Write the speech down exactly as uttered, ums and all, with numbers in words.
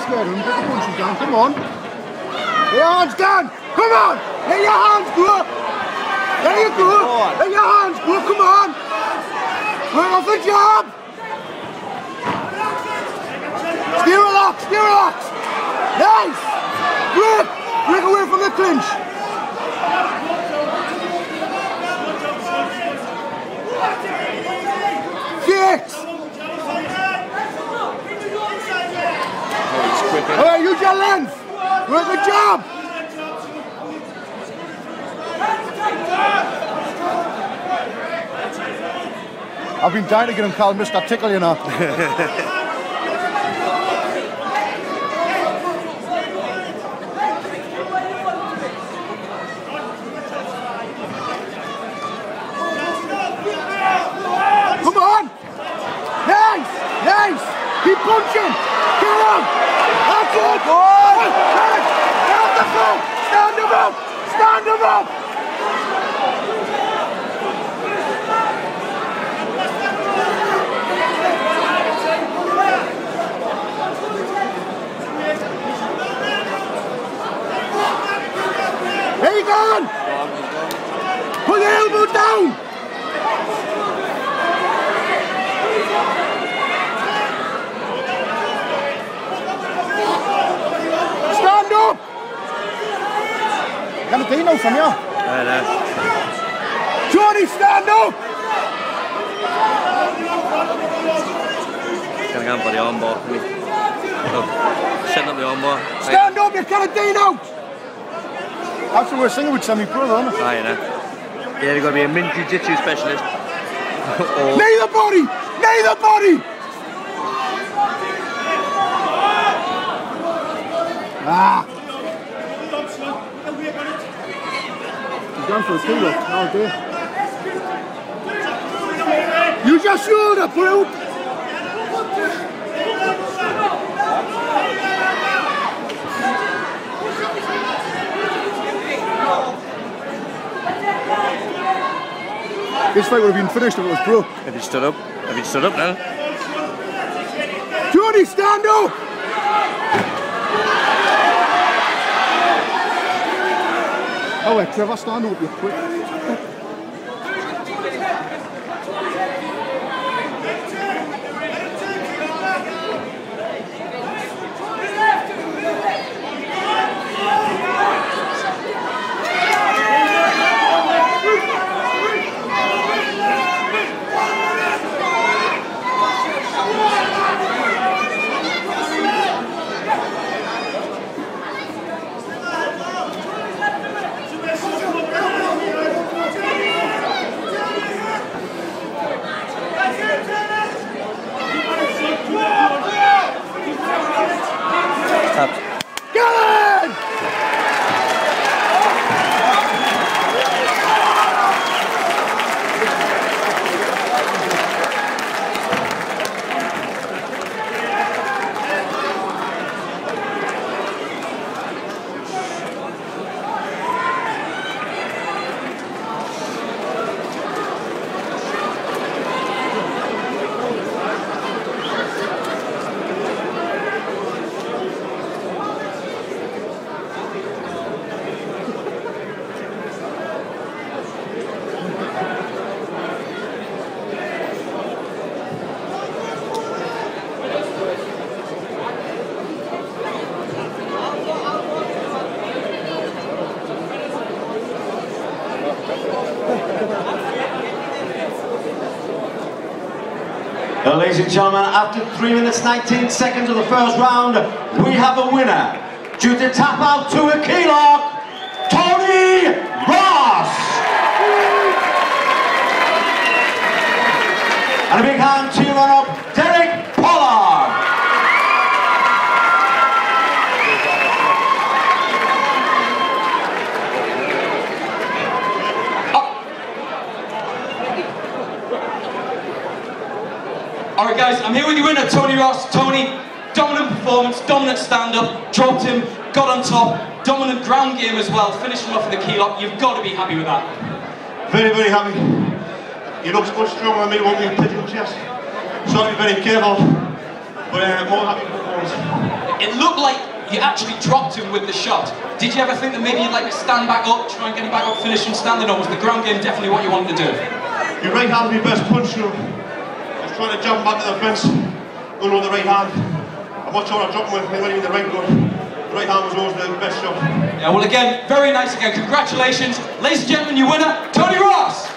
scared of him. Get the punches down. Come on. Let your hands down. Come on. Let your hands go. There you go. Let your hands go. Come on. Work off the job. Stay relaxed. Stay relaxed. Nice. Break. Break away from the clinch. Six. Alright, use your length. Work the job. I've been dying to get him called Mister Tickle, you know. Come on! Nice! Nice! Keep punching! Get him! That's it! Good! Get off the floor! Stand him up! Stand him up! There you go! Put your elbow down! Stand up! Got a Dino from you. I know. Johnny, stand up! Gonna go for the armbar for me. Oh, setting up the armbar. Stand up, you got a Dino! That's the worst thing with semi-pro, isn't it? Ah, you know. Yeah, you've got to be a mint jiu-jitsu specialist. Or... Knee the body! Knee the body! Ah! He's gone for a kilo. Oh dear. Use your shoulder, put out! This fight would have been finished if it was pro. Have you stood up? Have you stood up now? Johnny, stand up! Oh wait, Trevor, stand up, you quick. Well, ladies and gentlemen, after three minutes nineteen seconds of the first round, we have a winner. Due to tap out to a key lock, Tony Ross! And a big hand to your runner-up, Derek Pollard! Alright guys, I'm here with your winner, Tony Ross. Tony, dominant performance, dominant stand-up, dropped him, got on top, dominant ground game as well, finishing off with the key lock. You've got to be happy with that. Very, very happy. He looks much stronger than me, won't he, pigeon chest. So I'll be very careful, but uh, more happy with the performance. It looked like you actually dropped him with the shot. Did you ever think that maybe you'd like to stand back up, try and get him back up, finish him standing, or was the ground game definitely what you wanted to do? Your right hand would be best punch, you know. I was trying to jump back to the fence, going with the right hand. I'm not sure I dropped him when he went in the right good. The right hand was always the best shot. Yeah, well again, very nice again. Congratulations. Ladies and gentlemen, your winner, Tony Ross!